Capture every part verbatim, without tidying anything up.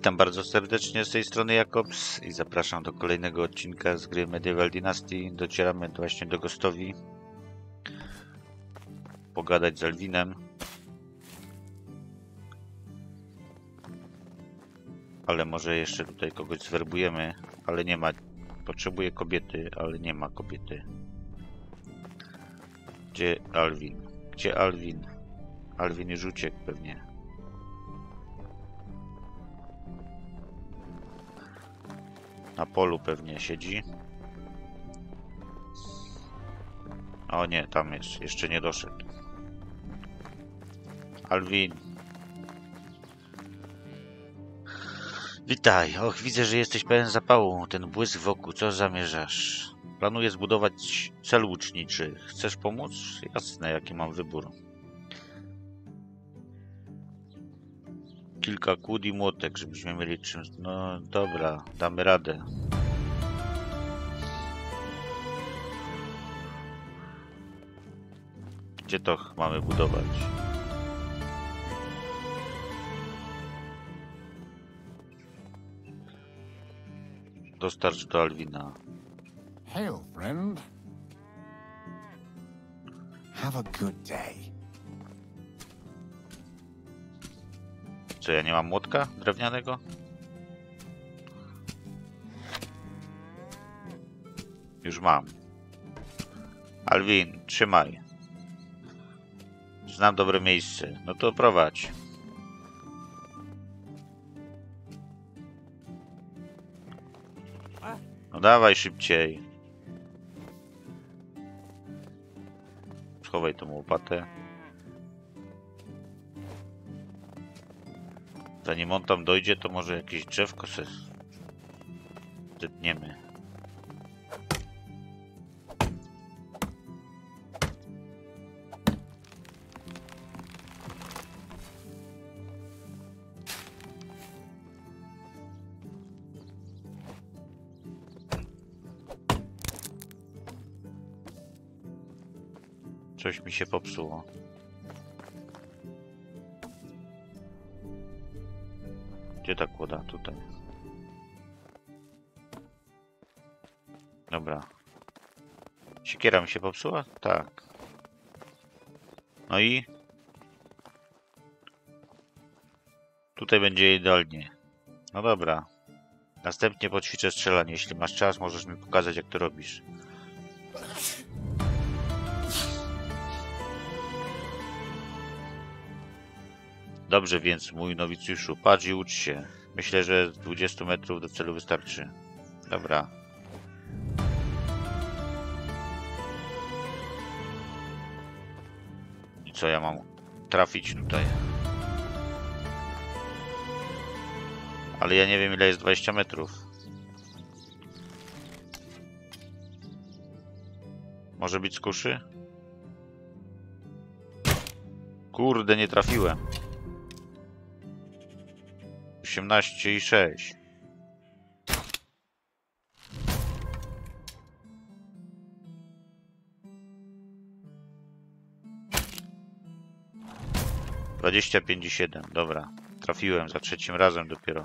Witam bardzo serdecznie z tej strony Jakobs i zapraszam do kolejnego odcinka z gry Medieval Dynasty. Docieramy właśnie do Gostowi. Pogadać z Alwinem. Ale może jeszcze tutaj kogoś zwerbujemy, ale nie ma. Potrzebuję kobiety, ale nie ma kobiety. Gdzie Alwin? Gdzie Alwin? Alwin już uciekł pewnie. Na polu pewnie siedzi. O nie, tam jest. Jeszcze nie doszedł. Alwin. Witaj. Och, widzę, że jesteś pełen zapału. Ten błysk wokół. Co zamierzasz? Planuję zbudować cel łuczniczy. Chcesz pomóc? Jasne, jaki mam wybór. Kilka kłód i młotek, żebyśmy mieli czym... No dobra, damy radę. Gdzie to mamy budować? Dostarcz do Alwina. Hail, friend. Have a good day. Co, ja nie mam młotka drewnianego? Już mam. Alwin, trzymaj. Znam dobre miejsce. No to prowadź. No dawaj szybciej. Schowaj tą łopatę. Zanim on tam dojdzie, to może jakieś drzewko se zetniemy. Coś mi się popsuło. Gdzie ta kłoda? Tutaj. Dobra. Siekiera mi się popsuła? Tak. No i? Tutaj będzie idealnie. No dobra. Następnie poćwiczę strzelanie. Jeśli masz czas, możesz mi pokazać, jak to robisz. Dobrze więc, mój nowicjuszu, patrz i ucz się. Myślę, że z dwudziestu metrów do celu wystarczy. Dobra. I co ja mam trafić tutaj? Ale ja nie wiem, ile jest dwadzieścia metrów. Może być z kuszy? Kurde, nie trafiłem. osiemnaście i sześć. dwadzieścia pięć i siedem. Dobra. Trafiłem za trzecim razem dopiero.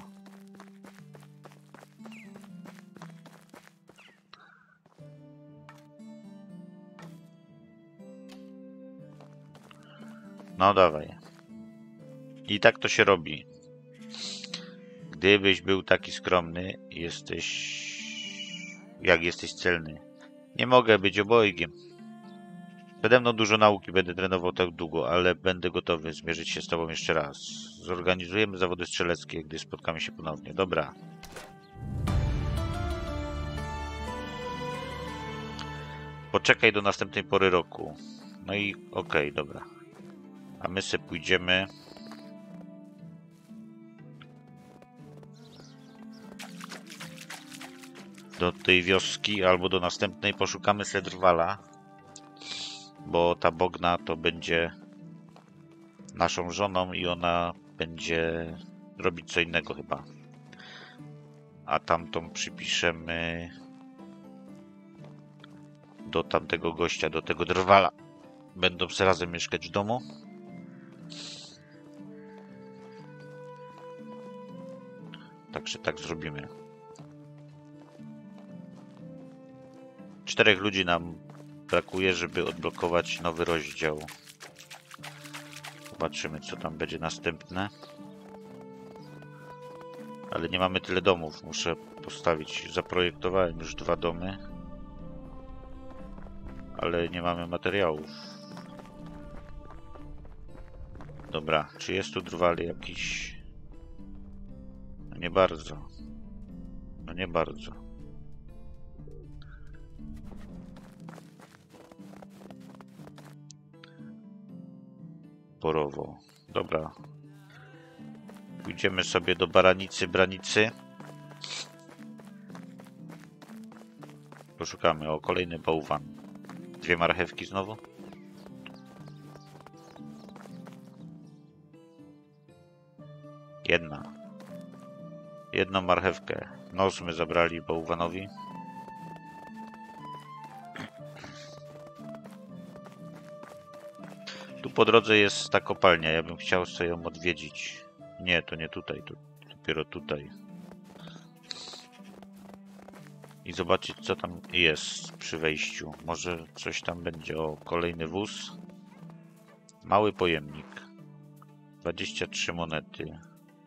No dawaj. I tak to się robi. Gdybyś był taki skromny, jesteś... jak jesteś celny. Nie mogę być obojgiem. Przede mną dużo nauki, będę trenował tak długo, ale będę gotowy zmierzyć się z tobą jeszcze raz. Zorganizujemy zawody strzeleckie, gdy spotkamy się ponownie. Dobra. Poczekaj do następnej pory roku. No i okej, okay, dobra. A my sobie pójdziemy... do tej wioski albo do następnej. Poszukamy Sedrwala, bo ta Bogna to będzie naszą żoną i ona będzie robić co innego chyba. A tamtą przypiszemy do tamtego gościa, do tego Drwala. Będą sobie razem mieszkać w domu. także tak zrobimy. Czterech ludzi nam brakuje, żeby odblokować nowy rozdział. Zobaczymy, co tam będzie następne. Ale nie mamy tyle domów. Muszę postawić. Zaprojektowałem już dwa domy. Ale nie mamy materiałów. Dobra, czy jest tu drwali jakiś? No nie bardzo. No nie bardzo. Porowo. Dobra. Pójdziemy sobie do Baranicy, Branicy. Poszukamy. O, kolejny bałwan. Dwie marchewki znowu. Jedna. Jedną marchewkę. Nos my zabrali bałwanowi. Tu po drodze jest ta kopalnia. Ja bym chciał sobie ją odwiedzić. Nie, to nie tutaj. To dopiero tutaj. I zobaczyć, co tam jest przy wejściu. Może coś tam będzie. O, kolejny wóz. Mały pojemnik. dwadzieścia trzy monety.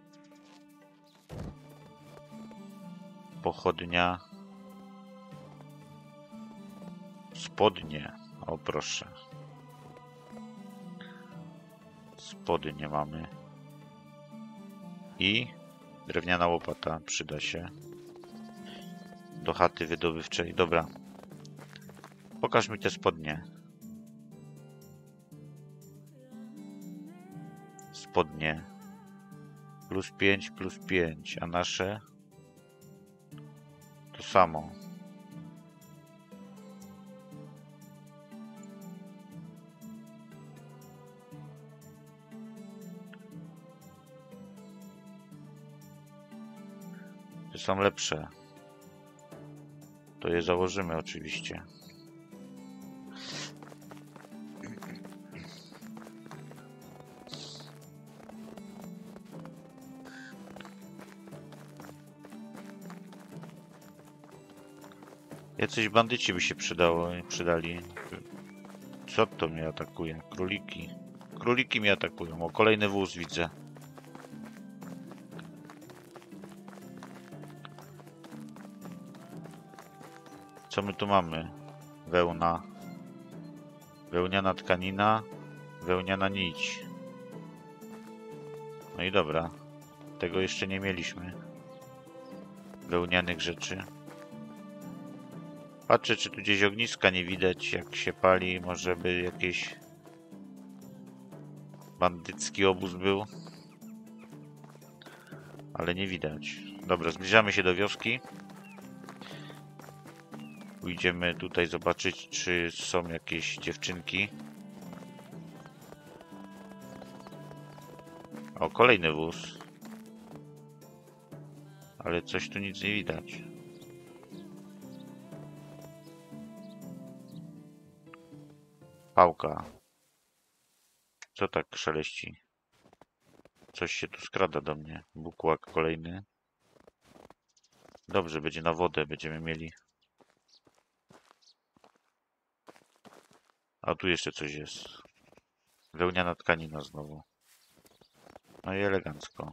Pochodnia. Spodnie. O, proszę. Spodnie mamy. I drewniana łopata przyda się. Do chaty wydobywczej. Dobra. Pokaż mi te spodnie. Spodnie. Plus pięć, plus pięć. A nasze? To samo. Te są lepsze. To je założymy oczywiście. Jacyś bandyci by się przydało, przydali. Co to mnie atakuje? Króliki. Króliki mnie atakują. O, kolejny wóz widzę. Co my tu mamy? Wełna. Wełniana tkanina. Wełniana nić. No i dobra. Tego jeszcze nie mieliśmy. Wełnianych rzeczy. Patrzę, czy tu gdzieś ogniska nie widać, jak się pali. Może by jakiś bandycki obóz był. Ale nie widać. Dobra, zbliżamy się do wioski. Pójdziemy tutaj zobaczyć, czy są jakieś dziewczynki. O, kolejny wóz. Ale coś tu nic nie widać. Pałka. Co tak szeleści? Coś się tu skrada do mnie. Bukłak kolejny. Dobrze, będzie na wodę. Będziemy mieli. A tu jeszcze coś jest. Wełniana tkanina znowu. No i elegancko.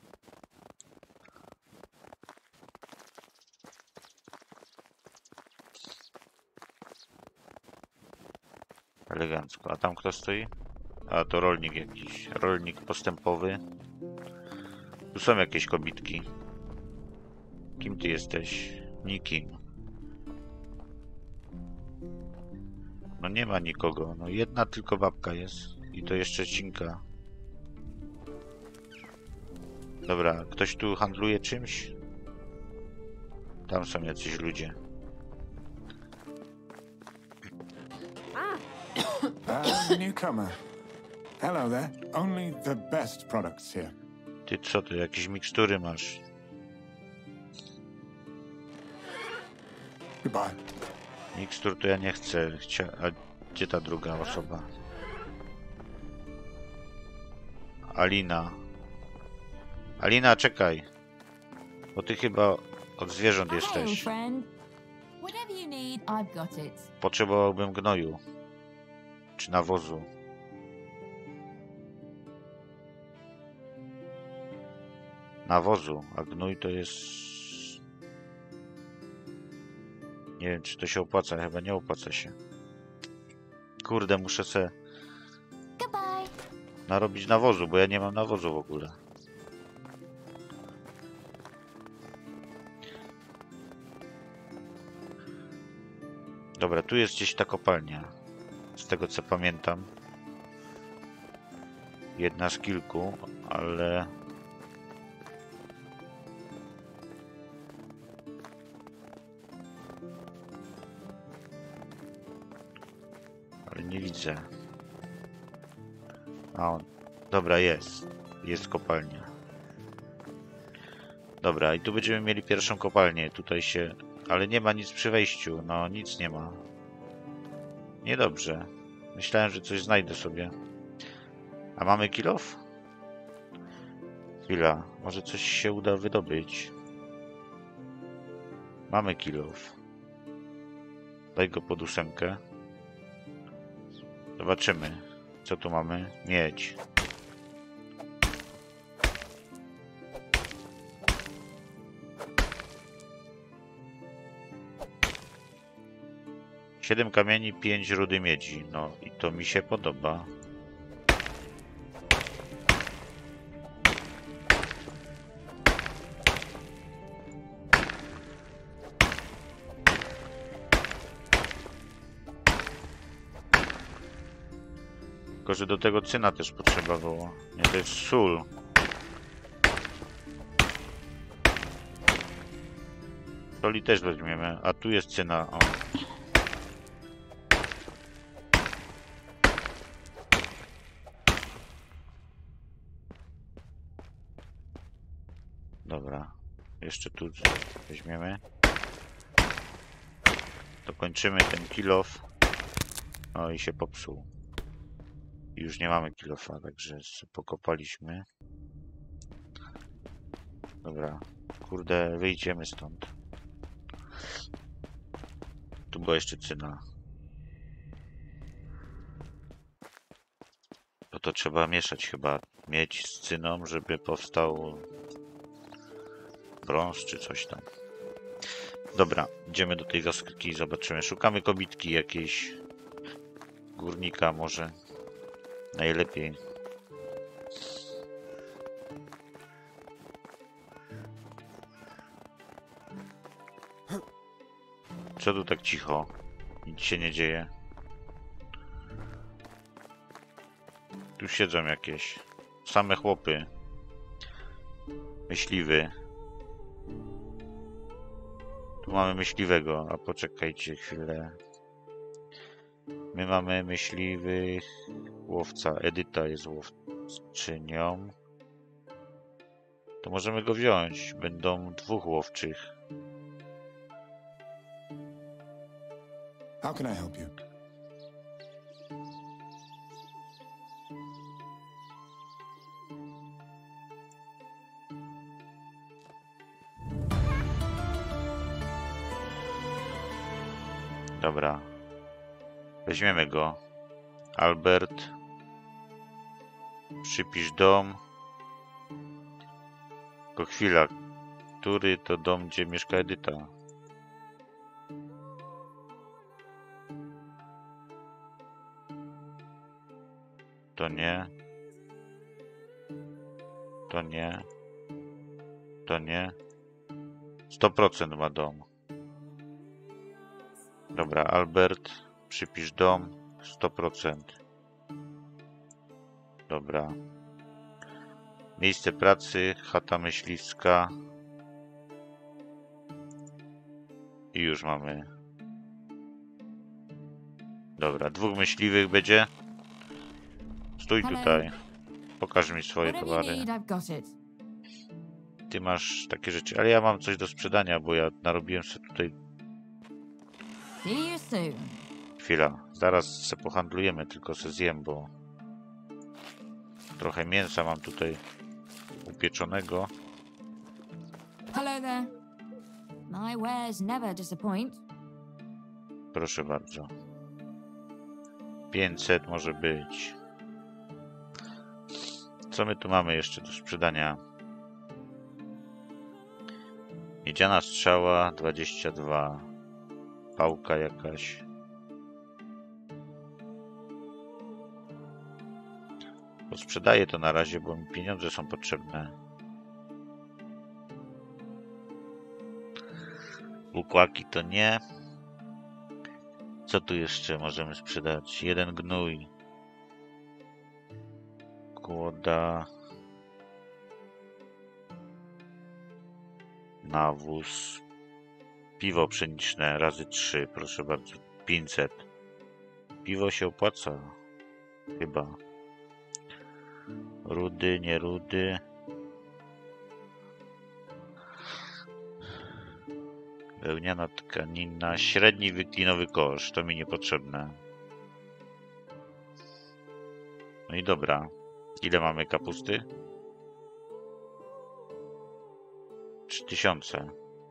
Elegancko. A tam kto stoi? A to rolnik jakiś. Rolnik postępowy. Tu są jakieś kobitki. Kim ty jesteś? Nikim. No nie ma nikogo. No jedna tylko babka jest. I to jeszcze cinka. Dobra, ktoś tu handluje czymś? Tam są jacyś ludzie. Uh, newcomer. Hello there. Only the best products here. Ty co, ty jakieś mikstury masz? Goodbye. Mikstur to ja nie chcę. Chcia... A gdzie ta druga osoba? Alina. Alina, czekaj. Bo ty chyba od zwierząt Hail, jesteś. friend. Whatever you need, I've got it. Potrzebowałbym gnoju. Czy nawozu. Nawozu, a gnój to jest... Nie wiem, czy to się opłaca. Chyba nie opłaca się. Kurde, muszę se Goodbye. narobić nawozu, bo ja nie mam nawozu w ogóle. Dobra, tu jest gdzieś ta kopalnia. Z tego co pamiętam. Jedna z kilku, ale... Ale nie widzę. A on... Dobra, jest. Jest kopalnia. Dobra, i tu będziemy mieli pierwszą kopalnię. Tutaj się... Ale nie ma nic przy wejściu. No, nic nie ma. Niedobrze. Myślałem, że coś znajdę sobie. A mamy kill off? Chwila. Może coś się uda wydobyć. Mamy kill off. Daj go pod ósemkę. Zobaczymy. Co tu mamy? Miedź. Siedem kamieni, pięć rudy miedzi. No i to mi się podoba. Tylko, że do tego cyna też potrzeba było. Nie, to jest sól. Soli też weźmiemy, a tu jest cyna. O. Dobra, jeszcze tu weźmiemy. Dokończymy ten kill off. No i się popsuł. I już nie mamy kill offa, także pokopaliśmy. Dobra, kurde, wyjdziemy stąd. Tu była jeszcze cyna. No to trzeba mieszać chyba miedź z cyną, żeby powstał brąz czy coś tam. Dobra, idziemy do tej wioski i zobaczymy. Szukamy kobitki jakiejś. Górnika może. Najlepiej. Co tu tak cicho? Nic się nie dzieje. Tu siedzą jakieś same chłopy. Myśliwy. Tu mamy myśliwego, a poczekajcie chwilę. My mamy myśliwych łowca. Edyta jest łowczynią. To możemy go wziąć. Będą dwóch łowczych. How can I help you? Dobra. Weźmiemy go. Albert. Przypisz dom. Tylko chwila. Który to dom, gdzie mieszka Edyta? To nie. To nie. To nie. sto procent ma dom. Dobra, Albert, przypisz dom, sto procent. Dobra. Miejsce pracy, chata myśliwska. I już mamy. Dobra, dwóch myśliwych będzie. Stój tutaj. Pokaż mi swoje towary. Ty masz takie rzeczy, ale ja mam coś do sprzedania, bo ja narobiłem sobie tutaj... Chwila, zaraz se pohandlujemy, tylko se zjem, bo... Trochę mięsa mam tutaj upieczonego. Hello there. My wares never disappoint. Proszę bardzo. pięćset może być. Co my tu mamy jeszcze do sprzedania? Miedziana strzała dwadzieścia dwa. Pałka jakaś. Sprzedaję to na razie, bo mi pieniądze są potrzebne. Ukłaki to nie. Co tu jeszcze możemy sprzedać? Jeden gnój. Kłoda. Nawóz. Piwo pszeniczne razy trzy, proszę bardzo. pięćset. Piwo się opłaca. Chyba. Rudy, nie rudy. Wełniana tkanina. Średni wyklinowy kosz. To mi niepotrzebne. No i dobra. Ile mamy kapusty? trzy tysiące.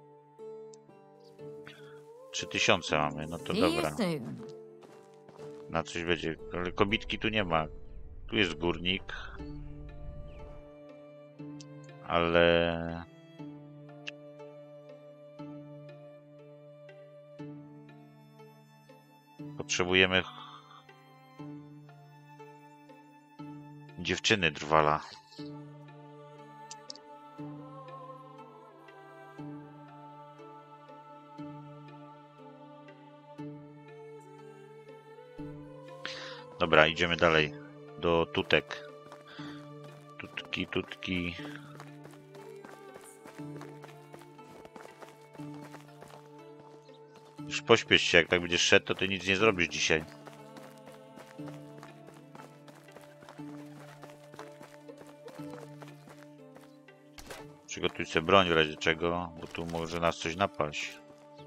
trzy tysiące mamy. No to See you dobra. soon. Na coś będzie. Ale kobitki tu nie ma. Tu jest górnik. Ale... Potrzebujemy dziewczyny drwala. Dobra, idziemy dalej do tutek. Tutki, tutki. Już pośpiesz się, jak tak będziesz szedł, to ty nic nie zrobisz dzisiaj. Przygotuj sobie broń w razie czego, bo tu może nas coś napaść.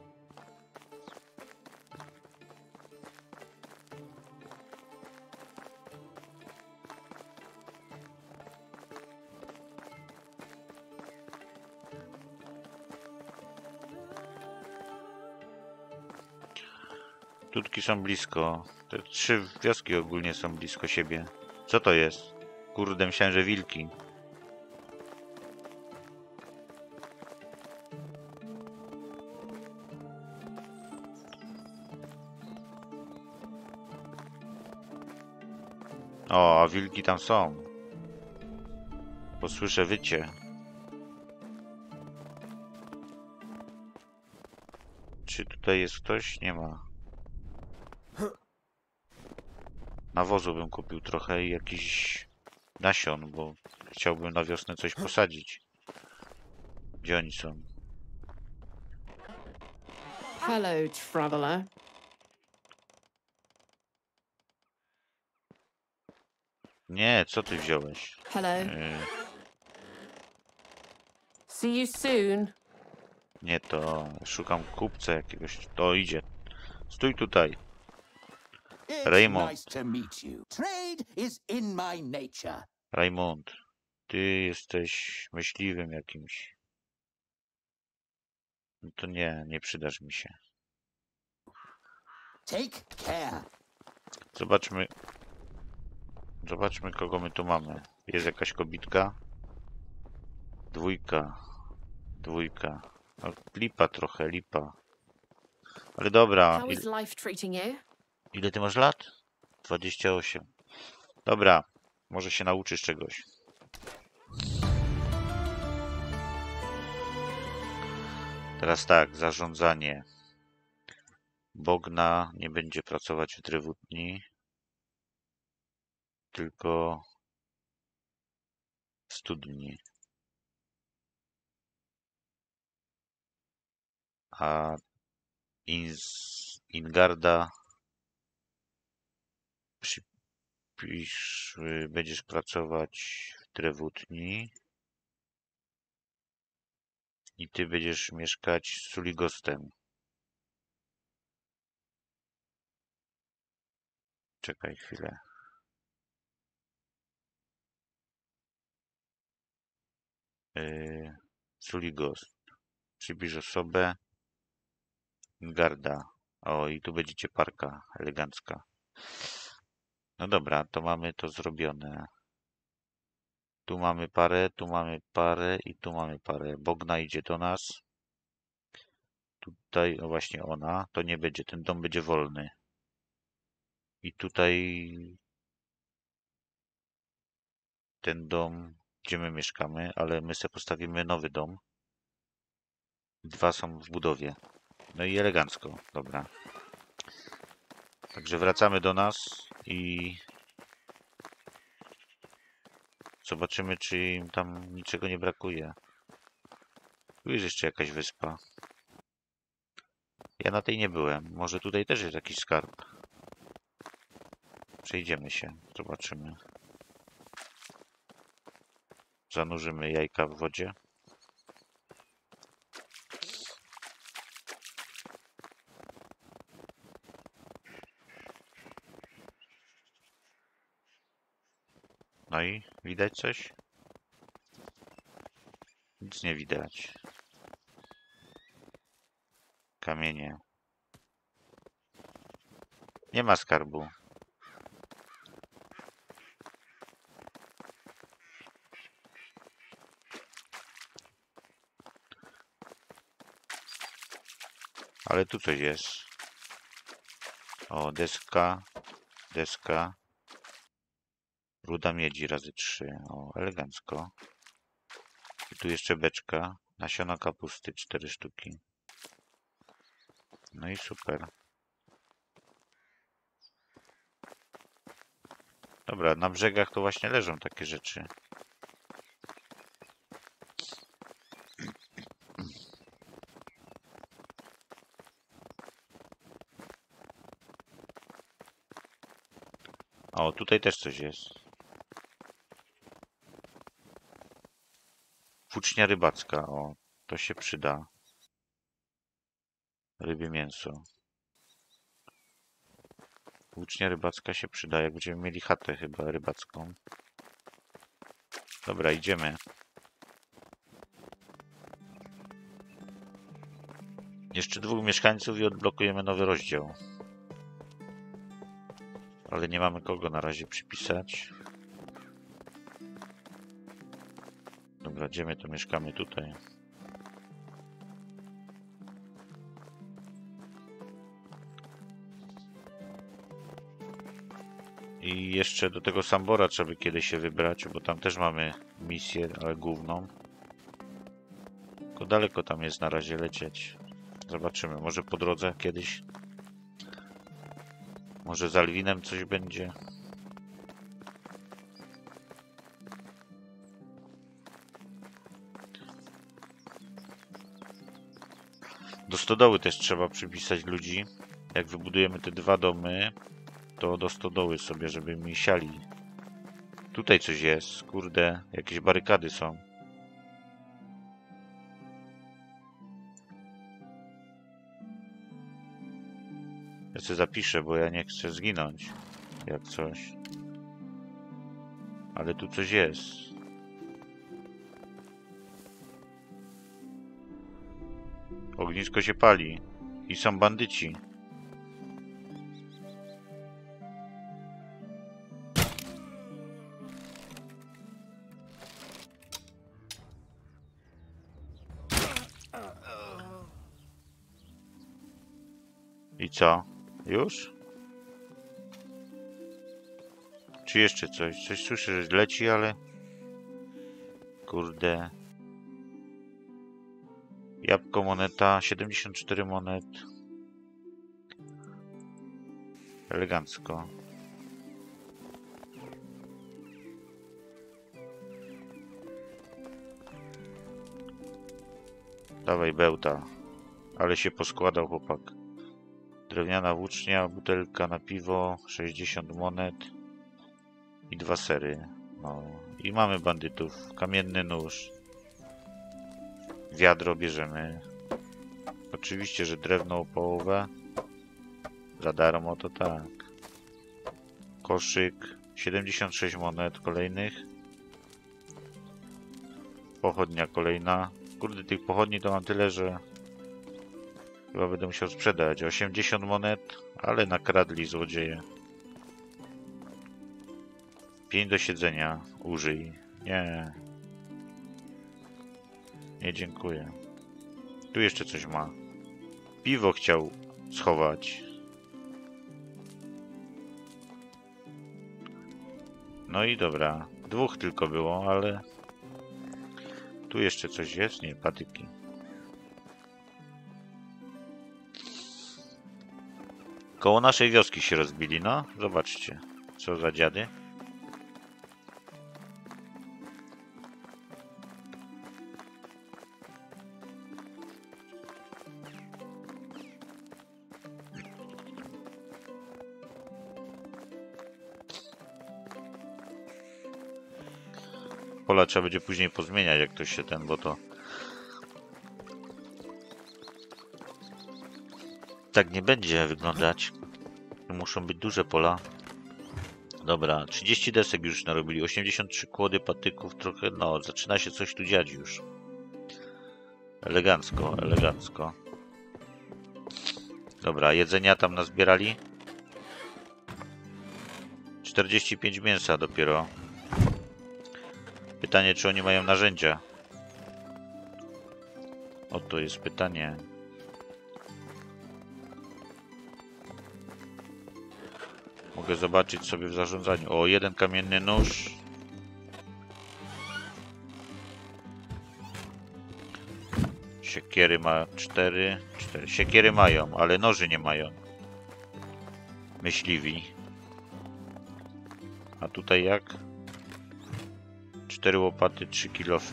Tutki są blisko. Te trzy wioski ogólnie są blisko siebie. Co to jest? Kurde, myślałem, że wilki. O, a wilki tam są. Posłyszę wycie. Czy tutaj jest ktoś? Nie ma. Nawozu bym kupił trochę i jakiś nasion, bo chciałbym na wiosnę coś posadzić. Gdzie oni są? Hello, traveler. Nie, co ty wziąłeś? Hello. Yy, See you soon. nie to. Szukam kupca jakiegoś. To idzie. Stój tutaj. It's Raymond. nice to meet you. Trade is in my nature. Raymond, ty jesteś myśliwym jakimś. No to nie, nie przydasz mi się. Take care. Zobaczmy. Zobaczmy, kogo my tu mamy. Jest jakaś kobitka. Dwójka. Dwójka. No, lipa trochę, lipa. Ale dobra. How is Ile, life treating you? ile ty masz lat? dwadzieścia osiem. Dobra. Może się nauczysz czegoś. Teraz tak, zarządzanie. Bogna nie będzie pracować w drewutni, tylko w studni. A Ins, Ingarda przypisz, będziesz pracować w drewutni i ty będziesz mieszkać z Suligostem. Czekaj chwilę. Yy, Suligost. Przypisz osobę. Garda. O, i tu będziecie parka elegancka. No dobra, to mamy to zrobione. Tu mamy parę, tu mamy parę i tu mamy parę. Bogna idzie do nas. Tutaj, o właśnie ona. To nie będzie, ten dom będzie wolny. I tutaj ten dom, gdzie my mieszkamy, ale my sobie postawimy nowy dom. Dwa są w budowie. No i elegancko, dobra. Także wracamy do nas i zobaczymy, czy im tam niczego nie brakuje. Tu jest jeszcze jakaś wyspa. Ja na tej nie byłem. Może tutaj też jest jakiś skarb. Przejdziemy się, zobaczymy. Zanurzymy jajka w wodzie. No i widać coś? Nic nie widać. Kamienie. Nie ma skarbu. Ale tu coś jest. O, deska. Deska. Ruda miedzi razy trzy. O, elegancko. I tu jeszcze beczka. Nasiona kapusty, cztery sztuki. No i super. Dobra, na brzegach to właśnie leżą takie rzeczy. O, tutaj też coś jest. Włócznia rybacka. O, to się przyda. Rybie mięso. Włócznia rybacka się przyda, jak będziemy mieli chatę chyba rybacką. Dobra, idziemy. Jeszcze dwóch mieszkańców i odblokujemy nowy rozdział. Ale nie mamy kogo na razie przypisać. Dobra, gdzie my to mieszkamy? Tutaj. I jeszcze do tego Sambora trzeba by kiedyś się wybrać, bo tam też mamy misję, ale główną. Tylko daleko tam jest na razie lecieć. Zobaczymy, może po drodze kiedyś. Może z Alwinem coś będzie. Do stodoły też trzeba przypisać ludzi. Jak wybudujemy te dwa domy, to do stodoły sobie, żeby mi siali. Tutaj coś jest, kurde, jakieś barykady są. Ja sobie zapiszę, bo ja nie chcę zginąć, jak coś. Ale tu coś jest. Ognisko się pali i są bandyci. I co? Już? Czy jeszcze coś? Coś słyszę, że leci, ale... Kurde... Jabłko, moneta, siedemdziesiąt cztery monet. Elegancko. Dawaj bełta. Ale się poskładał chłopak. Drewniana włócznia, butelka na piwo, sześćdziesiąt monet i dwa sery. No. I mamy bandytów. Kamienny nóż. Wiadro bierzemy. Oczywiście, że drewno o połowę. Za darmo to tak. Koszyk. siedemdziesiąt sześć monet kolejnych. Pochodnia kolejna. Kurde, tych pochodni to mam tyle, że Chyba będę musiał sprzedać. osiemdziesiąt monet, ale nakradli złodzieje. pięć do siedzenia. Użyj. Nie. Nie, dziękuję. Tu jeszcze coś ma. Piwo chciał schować. No i dobra. Dwóch tylko było, ale... Tu jeszcze coś jest? Nie, patyki. Koło naszej wioski się rozbili, no. Zobaczcie. Co za dziady. Pola trzeba będzie później pozmieniać, jak ktoś się ten, bo to tak nie będzie wyglądać. Muszą być duże pola. Dobra, trzydzieści desek już narobili, osiemdziesiąt trzy kłody patyków, trochę, no, zaczyna się coś tu dziać już. Elegancko, elegancko. Dobra, jedzenia tam nazbierali. czterdzieści pięć mięsa dopiero. Pytanie, czy oni mają narzędzia? Oto jest pytanie. Mogę zobaczyć sobie w zarządzaniu. O, jeden kamienny nóż. Siekiery ma cztery. cztery. Siekiery mają, ale noży nie mają. Myśliwi. A tutaj jak? cztery łopaty, trzy kilofy.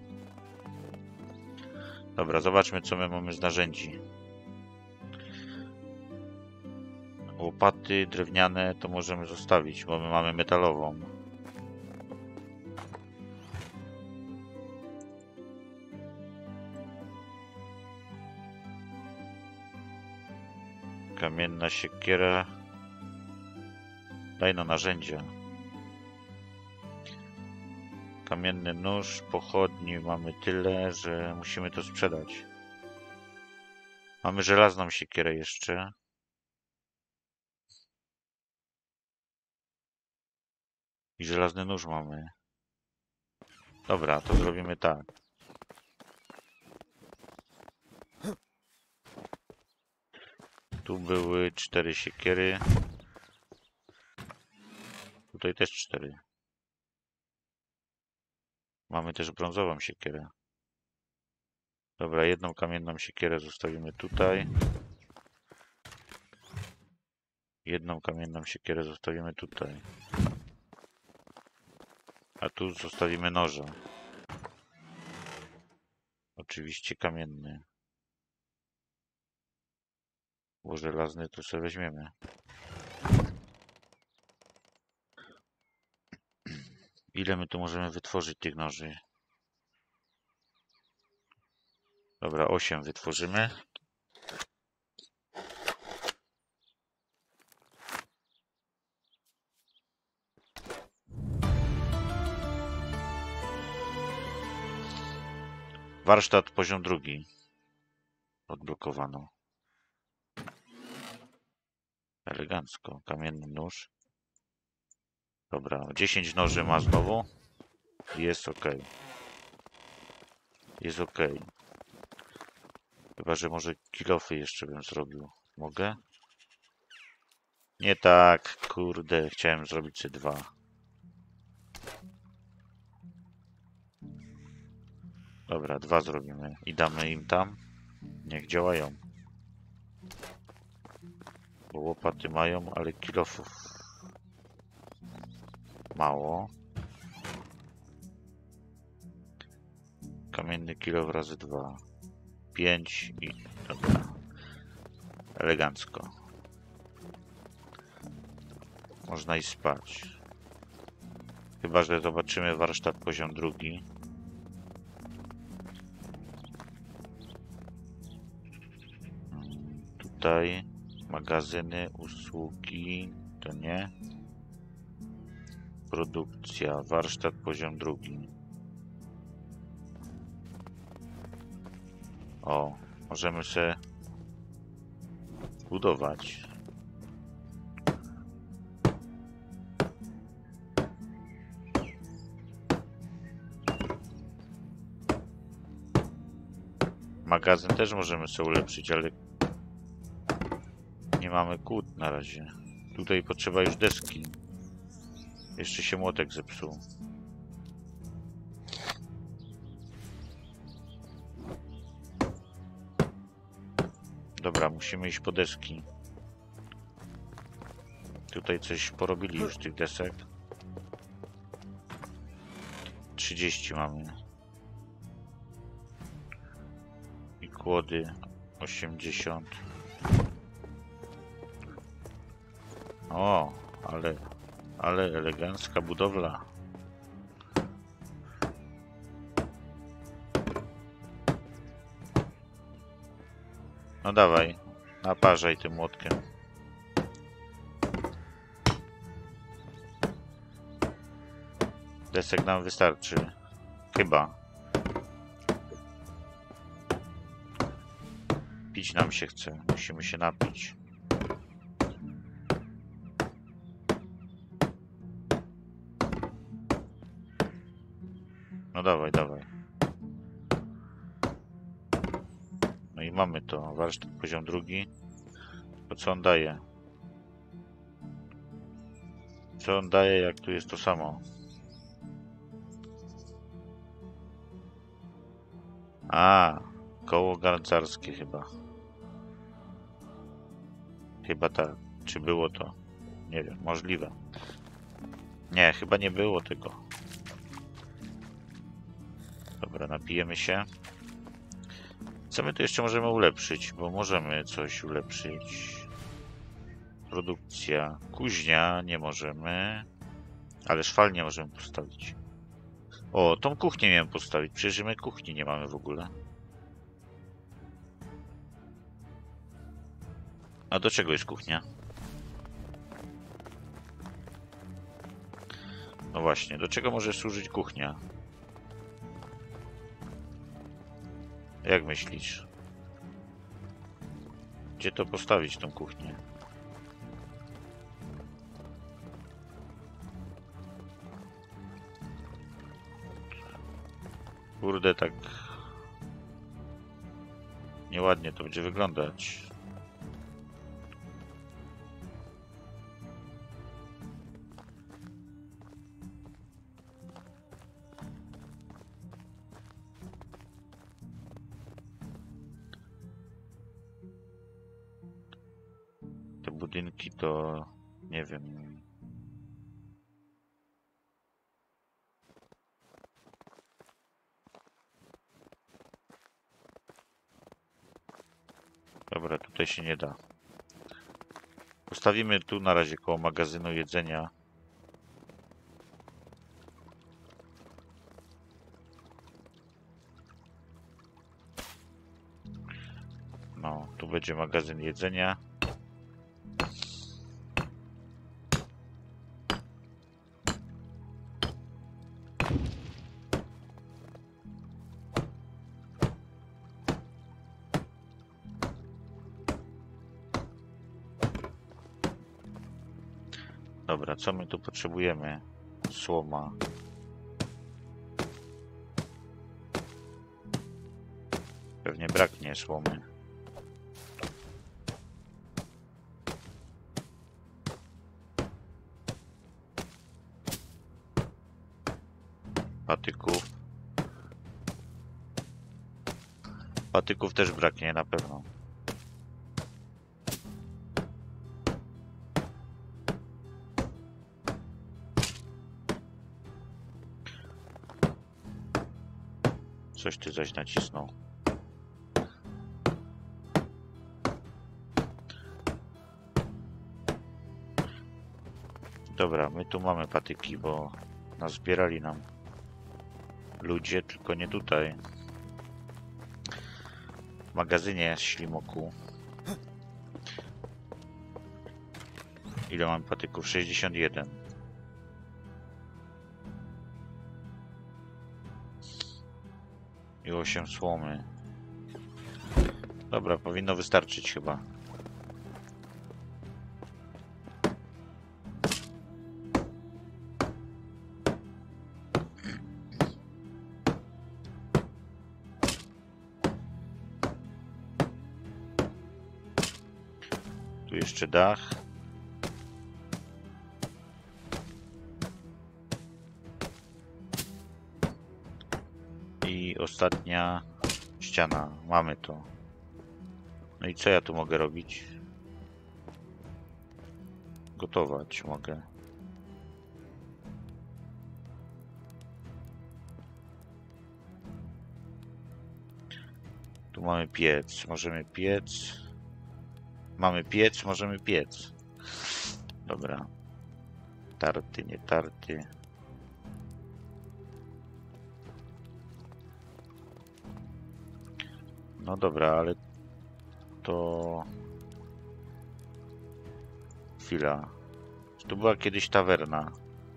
Dobra, zobaczmy, co my mamy z narzędzi. Łopaty drewniane to możemy zostawić, bo my mamy metalową. Kamienna siekiera. Daj no narzędzia. Kamienny nóż, pochodni mamy tyle, że musimy to sprzedać. Mamy żelazną siekierę jeszcze. I żelazny nóż mamy. Dobra, to zrobimy tak. Tu były cztery siekiery. Tutaj też cztery. Mamy też brązową siekierę. Dobra, jedną kamienną siekierę zostawimy tutaj. Jedną kamienną siekierę zostawimy tutaj. A tu zostawimy noża. Oczywiście kamienny. Bo żelazny to sobie weźmiemy. Ile my tu możemy wytworzyć tych noży? Dobra, osiem wytworzymy. Warsztat poziom drugi. Odblokowano. Elegancko. Kamienny nóż. Dobra, dziesięć noży ma znowu. Jest ok. Jest ok. Chyba, że może kilofy jeszcze bym zrobił. Mogę? Nie tak, kurde. Chciałem zrobić sobie dwa. Dobra, dwa zrobimy. I damy im tam. Niech działają. Bo łopaty mają, ale kilofów mało. Kamienny kilof razy dwa. Pięć i... Dobra. Elegancko. Można iść spać. Chyba, że zobaczymy warsztat poziom drugi. Tutaj magazyny, usługi, to nie. Produkcja, warsztat poziom drugi. O, możemy się budować. Magazyn też możemy sobie ulepszyć, ale nie mamy kłód na razie. Tutaj potrzeba już deski. Jeszcze się młotek zepsuł. Dobra, musimy iść po deski. Tutaj coś porobili już tych desek. trzydzieści mamy. I kłody osiemdziesiąt. O, ale, ale elegancka budowla. No dawaj, naparzaj tym młotkiem. Desek nam wystarczy. Chyba. Pić nam się chce. Musimy się napić. No dawaj, dawaj. No i mamy to. Warsztat poziom drugi. To co on daje? Co on daje, jak tu jest to samo? A, koło garncarskie chyba. Chyba tak. Czy było to? Nie wiem, możliwe. Nie, chyba nie było tego. Dobra, napijemy się. Co my tu jeszcze możemy ulepszyć? Bo możemy coś ulepszyć. Produkcja. Kuźnia nie możemy. Ale szwal nie możemy postawić. O, tą kuchnię miałem postawić. Przecież my kuchni nie mamy w ogóle. A do czego jest kuchnia? No właśnie, do czego może służyć kuchnia? Jak myślisz? Gdzie to postawić, tą kuchnię? Kurde, tak nieładnie to będzie wyglądać. Te budynki to nie wiem. Dobra, tutaj się nie da. Postawimy tu na razie koło magazynu jedzenia. No, tu będzie magazyn jedzenia. Dobra, co my tu potrzebujemy? Słoma. Pewnie braknie słomy. Patyków. Patyków też braknie na pewno. Coś ty zaś nacisnął. Dobra, my tu mamy patyki, bo nazbierali nam ludzie, tylko nie tutaj. W magazynie ślimoku. Ile mam patyków? sześćdziesiąt jeden. I osiem słomy. Dobra, powinno wystarczyć chyba. jeszcze dach. I ostatnia ściana. Mamy to. No i co ja tu mogę robić? Gotować mogę. Tu mamy piec. Możemy piec. Mamy piec, możemy piec. Dobra. Tarty, nie tarty. No dobra, ale to... Chwila. Czy tu była kiedyś tawerna?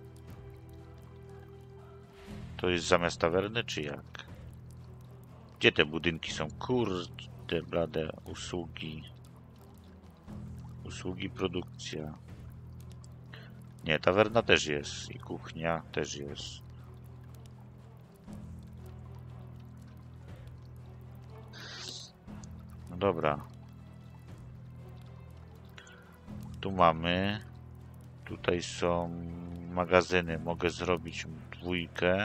To jest zamiast tawerny, czy jak? Gdzie te budynki są? Kurde, blade. Usługi. Usługi, produkcja. Nie, tawerna też jest. I kuchnia też jest. No dobra. Tu mamy. Tutaj są magazyny. Mogę zrobić dwójkę.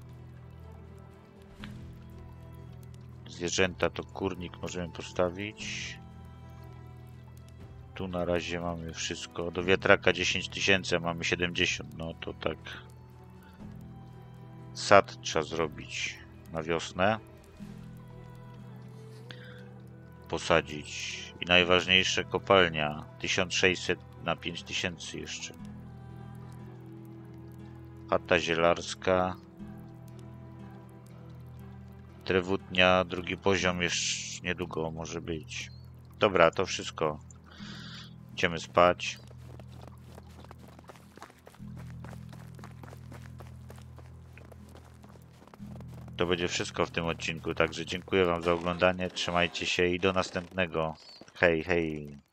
Zwierzęta to kurnik możemy postawić. Tu na razie mamy wszystko. Do wiatraka dziesięć tysięcy, a mamy siedemdziesiąt. No to tak. Sad trzeba zrobić na wiosnę. Posadzić. I najważniejsze kopalnia. tysiąc sześćset na pięć tysięcy jeszcze. Chata zielarska. Trewutnia, drugi poziom już niedługo może być. Dobra, to wszystko. Idziemy spać. To będzie wszystko w tym odcinku, także dziękuję wam za oglądanie, trzymajcie się i do następnego. Hej, hej.